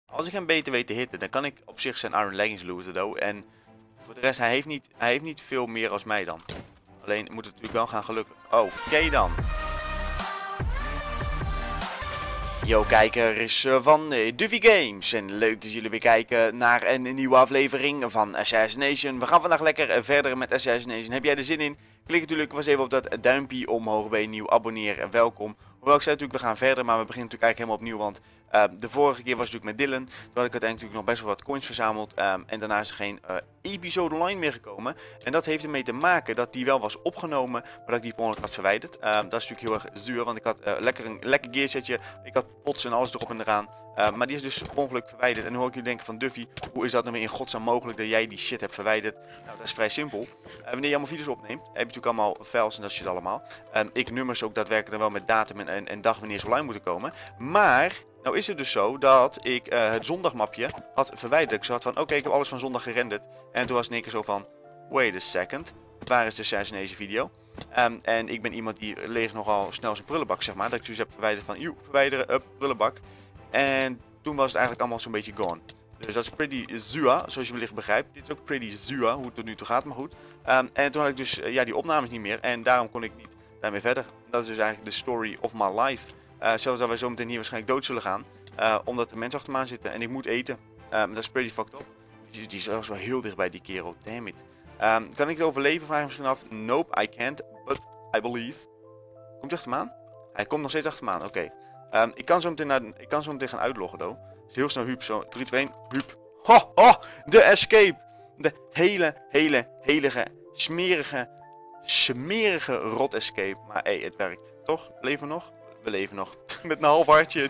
Als ik hem beter weet te hitten, dan kan ik op zich zijn Iron Leggings looten, though. En voor de rest, hij heeft niet veel meer als mij dan. Alleen moet het natuurlijk wel gaan gelukken. Oké dan. Yo kijkers van Duffy Games en leuk dat jullie weer kijken naar een nieuwe aflevering van Assassination. We gaan vandaag lekker verder met Assassination. Heb jij er zin in? Klik natuurlijk eens even op dat duimpje omhoog bij een nieuw abonneer. Welkom. Hoewel ik zei natuurlijk we gaan verder, maar we beginnen natuurlijk eigenlijk helemaal opnieuw. Want de vorige keer was het natuurlijk met Dylan. Toen had ik uiteindelijk natuurlijk nog best wel wat coins verzameld. En daarna is er geen episode online meer gekomen. En dat heeft ermee te maken dat die wel was opgenomen, maar dat ik die per ongeluk had verwijderd. Dat is natuurlijk heel erg zuur, want ik had een lekker gearsetje. Ik had pots en alles erop en eraan. Maar die is dus per ongeluk verwijderd. En nu hoor ik jullie denken van Duffy, hoe is dat nou weer in godsnaam mogelijk dat jij die shit hebt verwijderd? Nou, dat is vrij simpel. Wanneer je allemaal video's opneemt, heb je natuurlijk allemaal files en dat shit allemaal. Ik nummer ze ook daadwerkelijk dan wel met datum en dag wanneer ze online moeten komen. Maar nou is het dus zo dat ik het zondagmapje had verwijderd. Ik zat van oké, ik heb alles van zondag gerenderd. En toen was het in één keer zo van, wait a second, waar is de Assassination video? En ik ben iemand die leeg nogal snel zijn prullenbak, zeg maar. Dat ik zoiets heb verwijderd van, verwijderen, prullenbak. En toen was het eigenlijk allemaal zo'n beetje gone. Dus dat is pretty zua, zoals je wellicht begrijpt. Dit is ook pretty zua, hoe het tot nu toe gaat, maar goed. En toen had ik dus die opnames niet meer en daarom kon ik niet daarmee verder. Dat is dus eigenlijk de story of my life. Zelfs dat wij zo meteen hier waarschijnlijk dood zullen gaan. Omdat er mensen achter me aan zitten en ik moet eten. Dat is pretty fucked up. Die is wel heel dichtbij die kerel, damn it. Kan ik het overleven? Vraag je misschien af. Nope, I can't, but I believe. Komt hij achter me aan? Hij komt nog steeds achter me aan, oké. Ik kan zo meteen gaan uitloggen, though. Dus heel snel Huub, zo 3, 2, 1, Huub. Ho, ho, de escape. De hele smerige rot escape. Maar hé, het werkt. Toch? Leven we nog? We leven nog. Met een half hartje.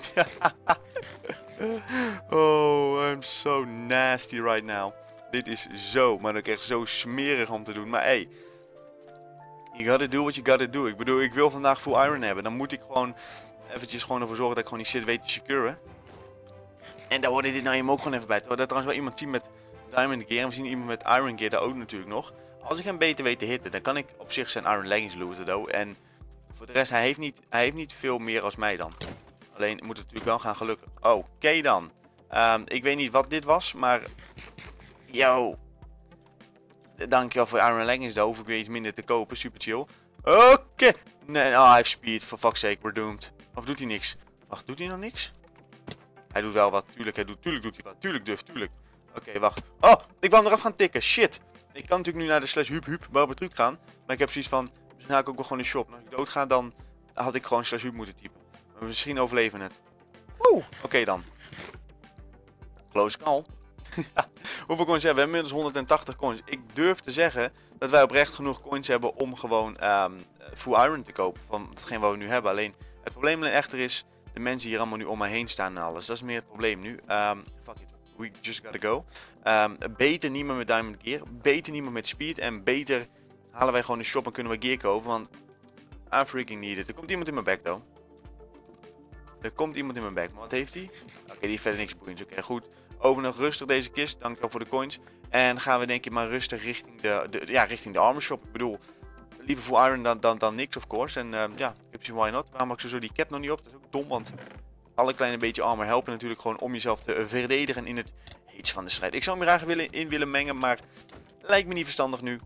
Oh, I'm so nasty right now. Dit is zo, maar ook echt zo smerig om te doen. Maar hé, you gotta do what you gotta do. Ik bedoel, ik wil vandaag full iron hebben. Dan moet ik gewoon eventjes gewoon ervoor zorgen dat ik gewoon die shit weet te securen. En daar hoorde dit nou helemaal ook gewoon even bij. Terwijl er trouwens wel iemand zien met diamond gear. En we zien iemand met iron gear daar ook natuurlijk nog. Als ik hem beter weet te hitten, dan kan ik op zich zijn iron leggings looten, though. En voor de rest, hij heeft niet veel meer als mij dan. Alleen moet het natuurlijk wel gaan gelukken. Oké dan. Ik weet niet wat dit was, maar yo. Dankjewel voor Iron Leggings, daar hoef ik weer iets minder te kopen. Super chill. Oké. Nee, hij heeft speed. For fuck's sake, we're doomed. Of doet hij niks? Wacht, doet hij nog niks? Hij doet wel wat. Tuurlijk doet hij wat. Tuurlijk Duff, tuurlijk. Oké, wacht. Oh, ik wou hem eraf gaan tikken. Shit. Ik kan natuurlijk nu naar de /huub barbertruc gaan. Maar ik heb zoiets van, misschien haal ik ook wel gewoon een shop. Als ik dood ga, dan had ik gewoon /huub moeten typen. Maar misschien overleven het. Oké dan. Close call. Hoeveel coins hebben we? We hebben inmiddels 180 coins. Ik durf te zeggen dat wij oprecht genoeg coins hebben om gewoon full iron te kopen. Van hetgeen wat we nu hebben. Alleen het probleem echter is de mensen hier allemaal nu om mij heen staan en alles. Dat is meer het probleem nu. Fuck it. We just gotta go. Beter niet meer met diamond gear. Beter niet meer met speed. En beter halen wij gewoon de shop en kunnen we gear kopen. Want I freaking need it. Er komt iemand in mijn back though. Er komt iemand in mijn back. Maar wat heeft hij? Oké, die heeft verder niks boeiends. Oké, goed. Over nog rustig deze kist. Dankjewel voor de coins. En gaan we denk ik maar rustig richting richting de armor shop. Ik bedoel, liever full iron dan niks of course. En ja, ik heb zien why not. Waarom heb ik zo die cap nog niet op? Dat is ook dom, want alle kleine beetje armor helpen natuurlijk gewoon om jezelf te verdedigen in het heetst van de strijd. Ik zou me graag willen mengen, maar lijkt me niet verstandig nu.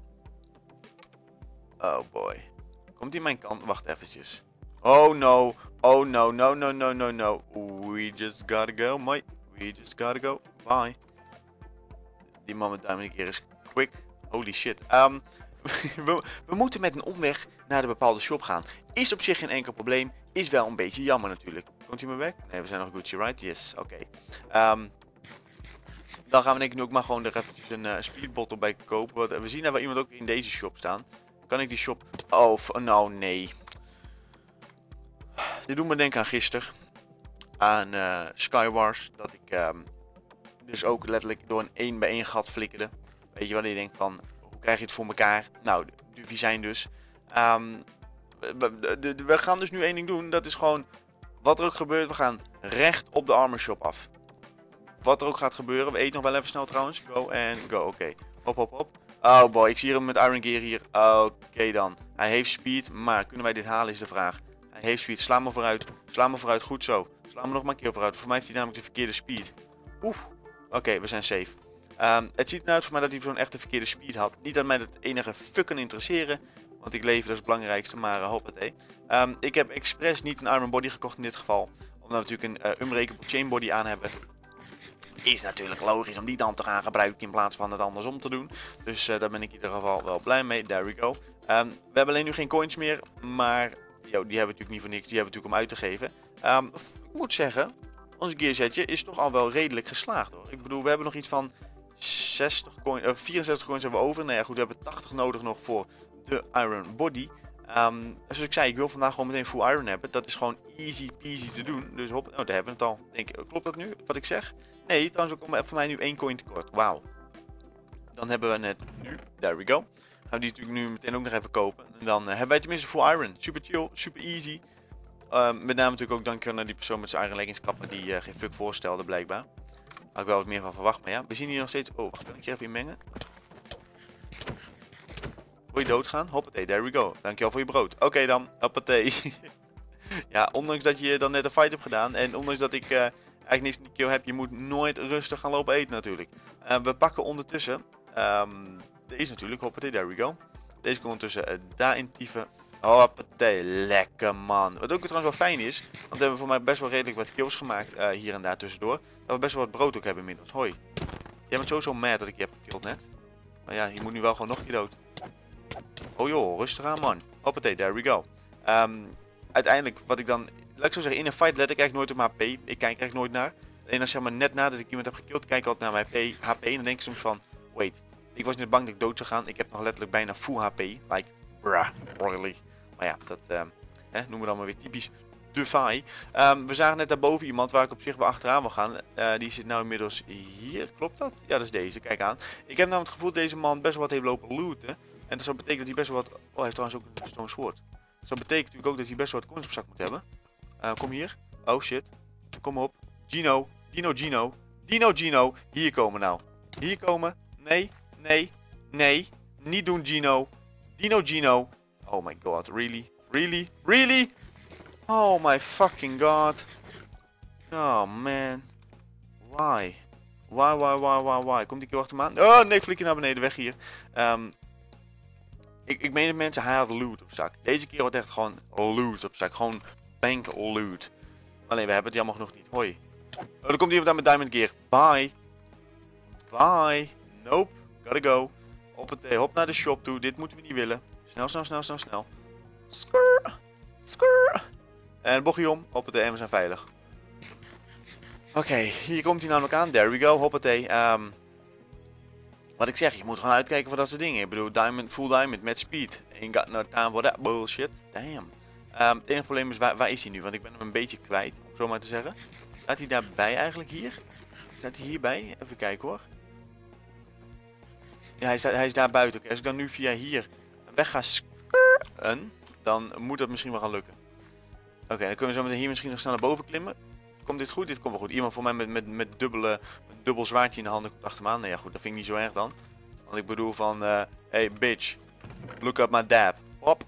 Oh boy. Komt hij mijn kant? Wacht eventjes. Oh no. Oh no, no. We just gotta go, mate. We just gotta go. Bye. Die man met diamond gear is quick. Holy shit. We moeten met een omweg naar de bepaalde shop gaan. Is op zich geen enkel probleem. Is wel een beetje jammer natuurlijk. Komt hij me weg? Nee, we zijn nog Gucci, right? Yes, oké. Dan gaan we denk ik nu ook maar gewoon er eventjes een speedbottle bij kopen. Want we zien daar wel iemand ook in deze shop staan. Kan ik die shop... Oh, nou nee. Dit doet me denken aan gisteren. Aan Skywars. Dat ik dus ook letterlijk door een 1-bij-1 gat flikkerde. Weet je wat je denkt van... Hoe krijg je het voor elkaar? Nou, Duffy zijn dus. We gaan dus nu één ding doen. Dat is gewoon... Wat er ook gebeurt. We gaan recht op de armor shop af. Wat er ook gaat gebeuren. We eten nog wel even snel trouwens. Go en go. Oké. Hop, hop, hop. Oh boy. Ik zie hem met iron gear hier. Oké dan. Hij heeft speed. Maar kunnen wij dit halen is de vraag. Hij heeft speed. Sla me vooruit. Sla me vooruit. Goed zo. Sla me nog maar een keer vooruit. Voor mij heeft hij namelijk de verkeerde speed. Oké, we zijn safe. Het ziet eruit voor mij dat die persoon echt de verkeerde speed had. Niet dat mij dat enige fuck kan interesseren. Want ik leef, dat is het belangrijkste, maar hoppatee. Ik heb expres niet een Iron Body gekocht in dit geval. Omdat we natuurlijk een unbreakable chain body aan hebben. Is natuurlijk logisch om die dan te gaan gebruiken in plaats van het andersom te doen. Dus daar ben ik in ieder geval wel blij mee. There we go. We hebben alleen nu geen coins meer. Maar die hebben we natuurlijk niet voor niks. Die hebben we natuurlijk om uit te geven. Ik moet zeggen, ons gearsetje is toch al wel redelijk geslaagd hoor. Ik bedoel, we hebben nog iets van 64 coins hebben we over. Nou ja goed, we hebben 80 nodig nog voor de Iron Body. Zoals ik zei, ik wil vandaag gewoon meteen full iron hebben. Dat is gewoon easy peasy te doen. Dus hop, daar hebben we het al. Klopt dat nu, wat ik zeg? Nee, trouwens ook voor mij nu 1 coin tekort. Wauw. Dan hebben we het nu. There we go. Gaan we die natuurlijk nu meteen ook nog even kopen. En dan hebben wij tenminste full iron. Super chill, super easy. Met name natuurlijk ook dankjewel naar die persoon met zijn iron leggings kapper die geen fuck voorstelde blijkbaar. Had ik wel wat meer van verwacht, maar ja. We zien hier nog steeds... Oh, wacht, kan ik hier even inmengen? Wil je doodgaan? Hoppatee, there we go. Dankjewel voor je brood. Oké dan, hoppatee. Ja, ondanks dat je dan net een fight hebt gedaan en ondanks dat ik eigenlijk niks in de kill heb, je moet nooit rustig gaan lopen eten natuurlijk. We pakken ondertussen deze natuurlijk, hoppatee, there we go. Deze komt ondertussen daarin tyfen. Hoppatee, lekker man. Wat ook trouwens wel fijn is, want we hebben voor mij best wel redelijk wat kills gemaakt hier en daar tussendoor. Dat we best wel wat brood ook hebben inmiddels. Hoi. Jij bent sowieso mad dat ik je heb gekilld net. Maar ja, je moet nu wel gewoon nog een keer dood. Oh joh, rustig aan man. Hoppatee, there we go. Uiteindelijk, wat ik dan... Laat ik zo zeggen, in een fight let ik eigenlijk nooit op mijn HP. Ik kijk eigenlijk nooit naar. Alleen als zeg maar net nadat ik iemand heb gekillt, kijk ik altijd naar mijn HP. En dan denk ik soms van, wait, ik was net bang dat ik dood zou gaan. Ik heb nog letterlijk bijna full HP. Like, bruh, really. Maar ja, dat noemen we dan maar weer typisch Defy. We zagen net daarboven iemand waar ik op zich wel achteraan wil gaan. Die zit nou inmiddels hier, klopt dat? Ja, dat is deze, kijk aan. Ik heb nou het gevoel dat deze man best wel wat heeft lopen looten. En dat zou betekenen dat hij best wel wat... Oh, hij heeft trouwens ook een stone sword. Dat zou betekenen natuurlijk ook dat hij best wel wat coins op zak moet hebben. Kom hier. Oh shit. Kom op. Gino. Gino. Hier komen nou. Hier komen. Nee. Niet doen Gino. Gino. Oh my god. Really? Oh my fucking god. Oh man. Why? Komt die keer achter me aan? Oh nee, flik je naar beneden. Weg hier. Ik meen het mensen, hij had loot op zak. Deze keer wordt echt gewoon loot op zak. Gewoon bank loot. Alleen we hebben het jammer genoeg niet. Hoi. Oh, er komt iemand aan met Diamond Gear. Bye. Nope. Gotta go. Hop naar de shop toe. Dit moeten we niet willen. Snel. Skrrr. En bochtje om. Hoppatee, en we zijn veilig. Oké, hier komt hij namelijk aan. There we go. Hoppatee. Wat ik zeg, je moet gewoon uitkijken voor dat soort dingen. Ik bedoel, full diamond met speed. Ain't got no time for that bullshit. Damn. Het enige probleem is, waar is hij nu? Want ik ben hem een beetje kwijt, om zo maar te zeggen. Staat hij daarbij eigenlijk hier? Staat hij hierbij? Even kijken hoor. Ja, hij is daar buiten. Als ik dan nu via hier weg ga skrrren, dan moet dat misschien wel gaan lukken. Oké, dan kunnen we zo meteen hier misschien nog snel naar boven klimmen. Komt dit goed? Dit komt wel goed. Iemand voor mij met dubbel zwaardje in de handen komt achter me aan. Nee, ja goed, dat vind ik niet zo erg dan. Want ik bedoel van, hey bitch, look up my dab. Hop.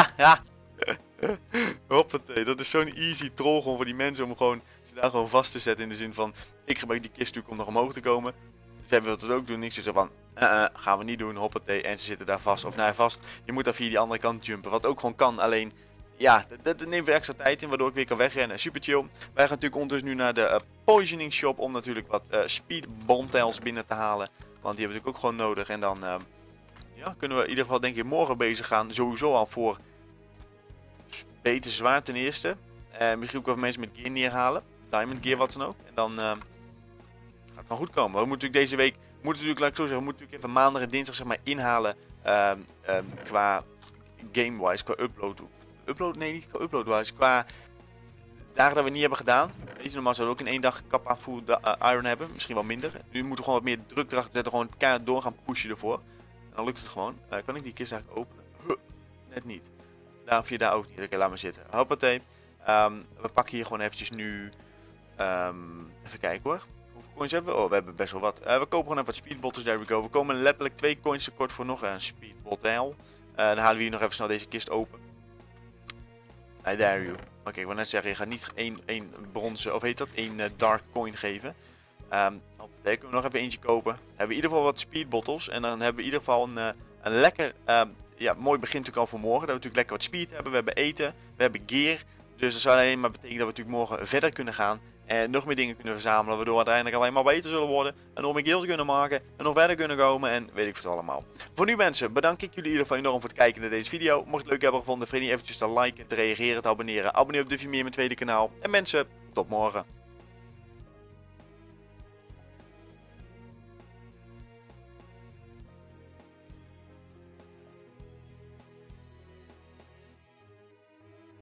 Hoppatee, dat is zo'n easy troll gewoon voor die mensen om gewoon, ze daar gewoon vast te zetten in de zin van, ik gebruik die kist natuurlijk om nog omhoog te komen. Zij wil het ook doen, niks zo van, gaan we niet doen, hoppatee, en ze zitten daar vast. Of nou vast, je moet daar via die andere kant jumpen, wat ook gewoon kan, alleen... Ja, dat neemt weer extra tijd in, waardoor ik weer kan wegrennen. Super chill. Wij gaan natuurlijk ondertussen nu naar de poisoning shop om natuurlijk wat speed bombtails binnen te halen. Want die hebben we natuurlijk ook gewoon nodig. En dan ja, kunnen we in ieder geval denk ik morgen bezig gaan. Sowieso al voor beter zwaar ten eerste. Misschien ook wel mensen met gear neerhalen. Diamond gear, wat dan ook. En dan gaat het wel goed komen. We moeten natuurlijk deze week, laat ik zo zeggen, we moeten natuurlijk even maandag en dinsdag zeg maar inhalen qua game-wise, qua upload. Nee, niet qua upload-wise. Qua dagen dat we niet hebben gedaan. Weet je, normaal zouden we ook in 1 dag kap aan full iron hebben. Misschien wel minder. Nu moeten we gewoon wat meer druk erachter zetten. Gewoon keihard door gaan pushen ervoor. En dan lukt het gewoon. Kan ik die kist eigenlijk openen? Net niet. Daar via daar ook niet. Oké, laat maar zitten. Hoppatee. We pakken hier gewoon eventjes nu... even kijken hoor. Hoeveel coins hebben we? Oh, we hebben best wel wat. We kopen gewoon even wat speedbottles. There we go. We komen letterlijk 2 coins tekort voor nog een speedbottle. Dan halen we hier nog even snel deze kist open. I dare you. Oké, ik wil net zeggen, je gaat niet één bronzen, of heet dat, één dark coin geven. Op de kunnen we nog even eentje kopen. Dan hebben we in ieder geval wat speed bottles. En dan hebben we in ieder geval een lekker mooi begin natuurlijk al voor morgen. Dat we natuurlijk lekker wat speed hebben. We hebben eten, we hebben gear. Dus dat zou alleen maar betekenen dat we natuurlijk morgen verder kunnen gaan. En nog meer dingen kunnen verzamelen, waardoor we uiteindelijk alleen maar beter zullen worden. En nog meer guilds kunnen maken, en nog verder kunnen komen en weet ik wat allemaal. Voor nu mensen, bedank ik jullie in ieder geval enorm voor het kijken naar deze video. Mocht je het leuk hebben gevonden, vergeet niet eventjes te liken, te reageren, te abonneren. Abonneer op Duffy Meer, mijn tweede kanaal. En mensen, tot morgen.